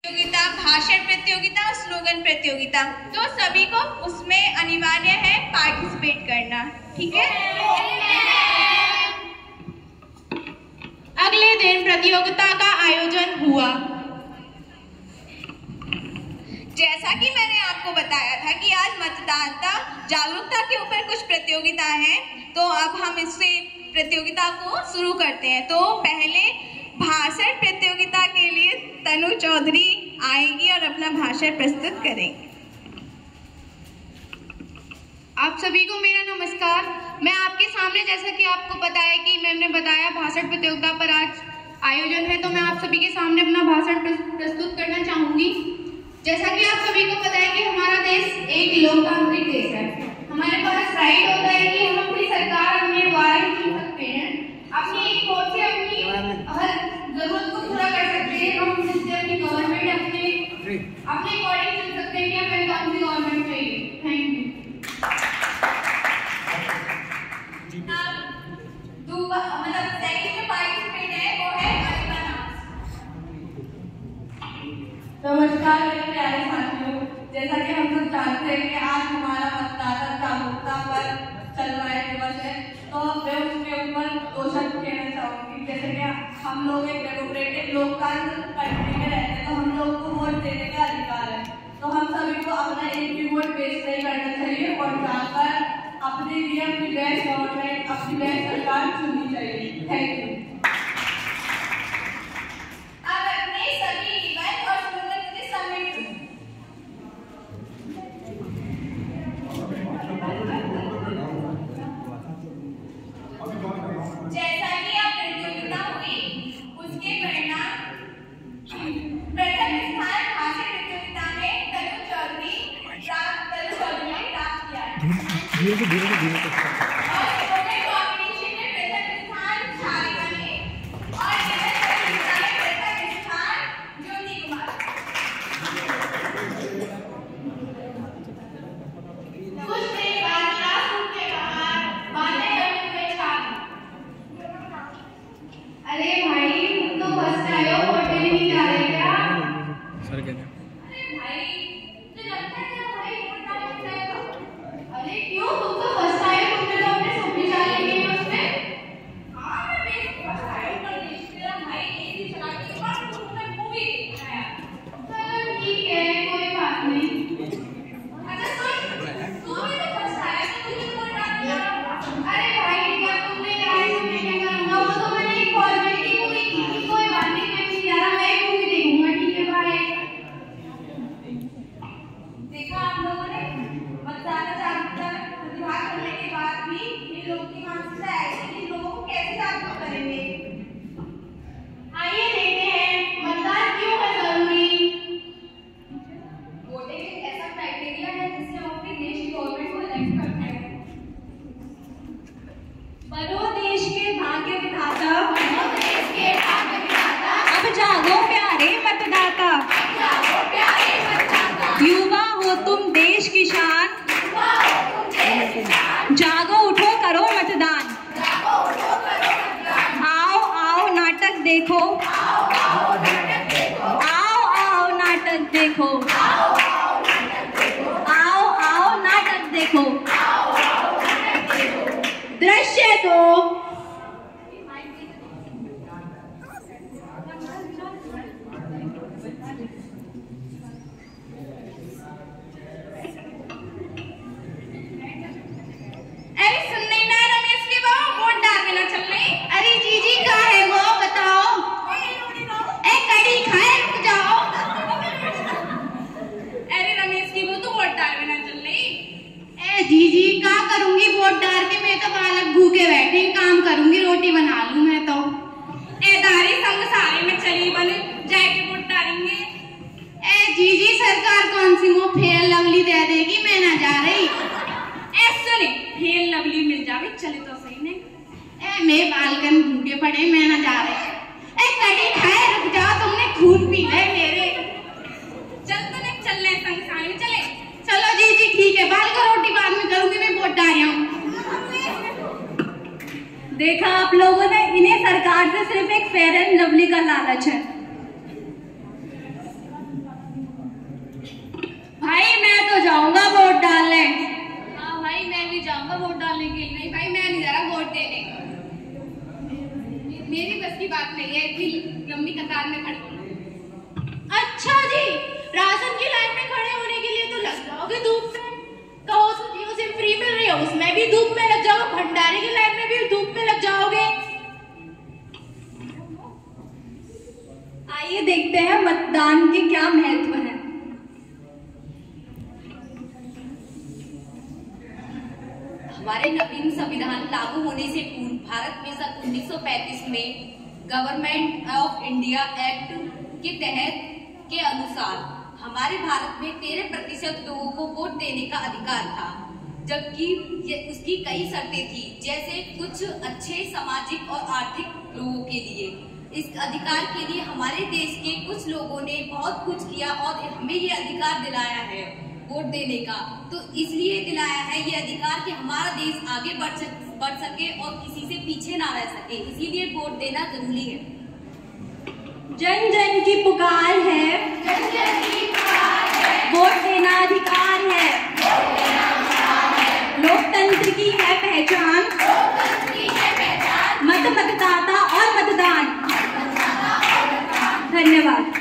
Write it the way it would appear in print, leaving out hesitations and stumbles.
प्रतियोगिता, भाषण प्रतियोगिता और स्लोगन प्रतियोगिता, तो सभी को उसमें अनिवार्य है पार्टिसिपेट करना। ठीक है। अगले दिन प्रतियोगिता का आयोजन हुआ। जैसा कि मैंने आपको बताया था कि आज मतदाता जागरूकता के ऊपर कुछ प्रतियोगिता है, तो अब हम इससे प्रतियोगिता को शुरू करते हैं। तो पहले भाषण प्रतियोगिता के लिए तनु चौधरी आएगी और अपना भाषण प्रस्तुत करेंगे। आप सभी को मेरा नमस्कार। मैं आपके सामने, जैसा कि आपको पता है कि मैम ने बताया, भाषण प्रतियोगिता पर आज आयोजन है, तो मैं आप सभी के सामने अपना भाषण प्रस्तुत करना चाहूंगी। जैसा कि आप सभी को पता है कि हमारा देश एक लोकतांत्रिक देश है। हमारे पास राइट होता है कि हम अपनी सरकार अपने द्वारा ही चुन सकते हैं, अपनी एक वोट से अपनी हर जरूरत को पूरा कर सकते हैं। हम जिससे अपनी गवर्नमेंट अपने अकॉर्डिंग चुन सकते हैं कि हमें कौन सी गवर्नमेंट चाहिए। Thank you. नमस्कार मेरे प्यारे साथियों, जैसा कि हम सब जानते हैं कि आज हमारा मतदाता जागरूकता पर चल रहा है दिवस है, तो मैं उसके ऊपर दो शब्द कहना चाहूँगी। जैसे कि हम लोग एक डेमोक्रेटिक लोकतंत्र कंट्री में रहते हैं, तो हम लोग को वोट देने का अधिकार है। तो हम सभी को अपना एक भी वोट वेस्ट नहीं करना चाहिए और जाकर अपने लिए अपनी बेस्ट गवर्नमेंट, अपनी बेस्ट सरकार चुननी चाहिए। Thank you. जागो, उठो, करो मतदान। आओ आओ नाटक देखो, आओ आओ नाटक देखो, आओ आओ नाटक देखो। दृश्य दो। जीजी का करूंगी वोट डाल के, मैं तो बालक भूखे बैठे काम करूंगी, रोटी बना लूं मैं तो। दारी संग सारे में चली बन जाके वोट डालेंगे। जीजी सरकार कौन सी वो फेयर लवली दे देगी, मैं ना जा रही। सुने, फेयर लवली मिल जावे चले तो सही नहीं। मैं बालकन भूखे पड़े, मैं ना जा रही। कड़ी खाए, रुक जाओ, तुमने खून पी गए मेरे। चल तो नहीं चल रहे संग सारे में चले। चलो जीजी ठीक है, बाल का रोटी बाद में करूंगी, मैं वोट डाल रहा हूँ। देखा आप लोगों ने, इन्हें सरकार से सिर्फ एक फेयर एंड लवली का लालच है। शौक नहीं है इतनी लंबी कतार में खड़े होना। अच्छा जी, राशन की लाइन में खड़े होने के लिए तो लग जाओगे धूप में, कहो तो जियो सिम फ्री मिल रही है उसमें भी धूप में लग जाओगे, भंडारे की लाइन में भी धूप में लग जाओगे। आइए देखते हैं मतदान के क्या महत्व है। हमारे नवीन संविधान लागू होने से पूर्व भारत में सन 1935 में गवर्नमेंट ऑफ इंडिया एक्ट के तहत के अनुसार हमारे भारत में 13% लोगों को वोट देने का अधिकार था, जबकि उसकी कई शर्तें थी, जैसे कुछ अच्छे सामाजिक और आर्थिक लोगों के लिए। इस अधिकार के लिए हमारे देश के कुछ लोगों ने बहुत कुछ किया और हमें ये अधिकार दिलाया है वोट देने का। तो इसलिए दिलाया है ये अधिकार कि हमारा देश आगे बढ़ सके और किसी से पीछे ना रह सके, इसीलिए वोट देना जरूरी है। जन जन की पुकार है, जन जन की पुकार है, वोट देना अधिकार है, लोकतंत्र की है पहचान, मत मतदाता और मतदान। धन्यवाद।